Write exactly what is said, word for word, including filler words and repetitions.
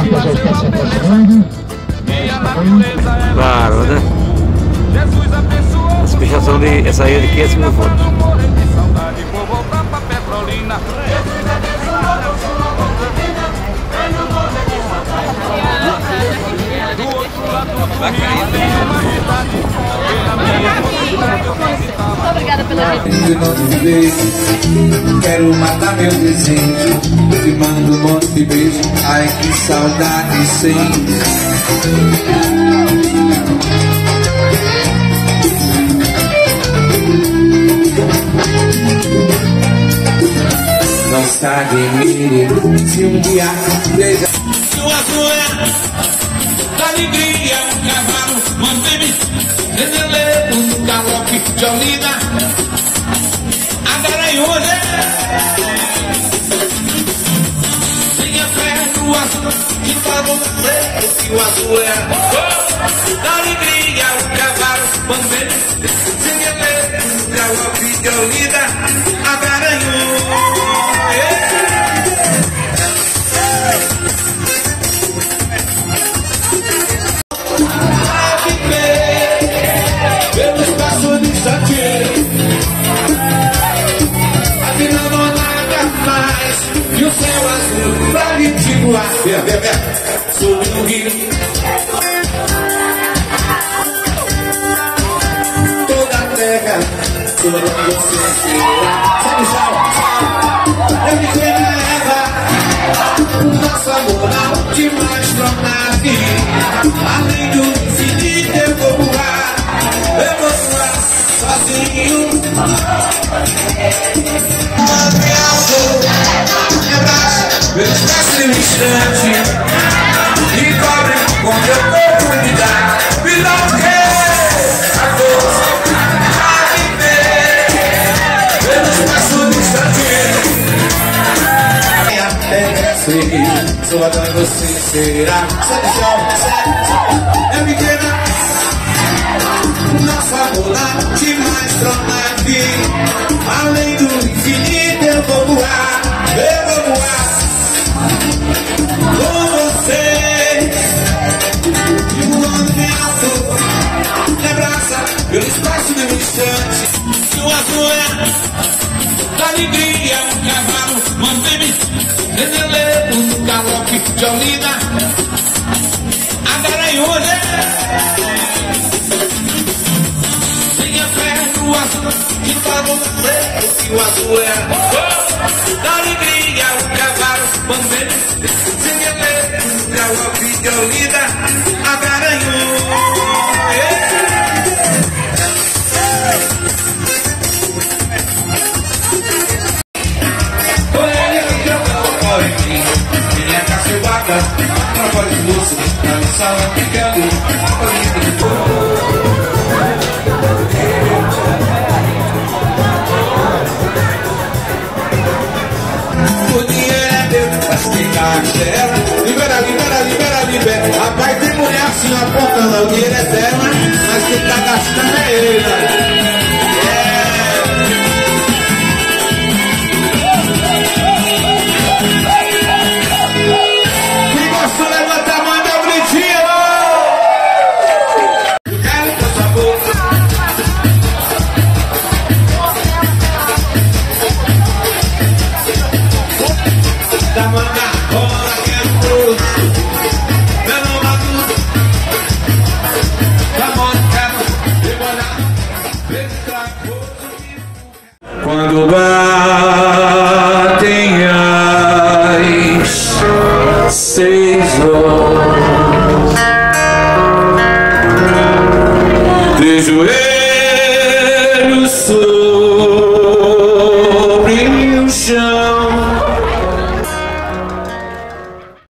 porta já está se aproximando. Claro, né? Essa pichação de essa aí é de quinhentos mil votos. Muito obrigada pela quero matar meu desejo, te mando um monte de beijo. Ai, que saudade sem. Não sabe me se um dia veja. O azul é da alegria, um cavalo, mantém-me deseleito no galope de Olinda. Agora em hoje tenha fé no azul, que pra você que o azul é da alegria, um cavalo, mantém-me deseleito no galope de Olinda. Agora em hoje e o céu azul pra lhe te voar. Sobre o rio, toda a terra sobre você será. Sabe o chão? Eu me leva o nosso amor na última astronave. Além do infinito eu vou voar, eu vou voar sozinho. Eu esqueço um instante e cobre com meu corpo me dá. Me dá o que? A força pra viver. Eu esqueço um instante e até sei sua mãe você será. Sabe o chão? É pequena. Nosso amor lá de mais astronave. Além do infinito eu vou voar. Eu vou voar com você, e voando bem alto, me abraça pelo espaço de um instante. E o azul é da alegria, um cavalo, mantém-me deseleito no galope de Olinda. Agora em hoje tenha fé no azul, que pra você que o azul é da alegria, um cavalo, mantém-me deseleito no galope de Olinda. Agora em hoje minha cacebada, trabalho de moço, na sala picando, o dinheiro é meu, mas tem carteira. Libera, libera, libera, libera. Rapaz, tem mulher assim apontando, o dinheiro é dela, mas quem tá gastando é ele. Quando batem as seis horas, de joelhos